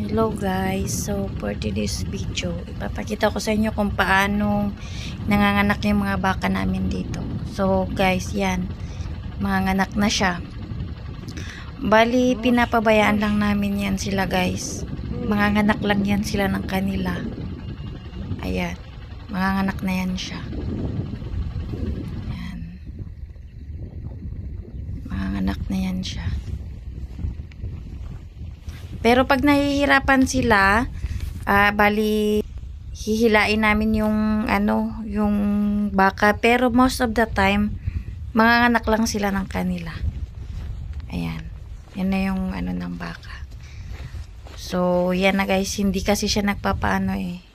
Hello guys, so for today's video, ipapakita ko sa inyo kung paano nanganganak yung mga baka namin dito. So guys, yan, manganganak na siya. Bali, pinapabayaan lang namin yan sila guys. Manganganak lang yan sila ng kanila. Ayan, manganganak na yan siya. Ayan. Manganganak na yan siya. Pero pag nahihirapan sila, bali hihilain namin yung yung baka, pero most of the time manganganak lang sila ng kanila. Ayan. Yan na yung ng baka. So, yan na guys, hindi kasi siya nagpapaano eh.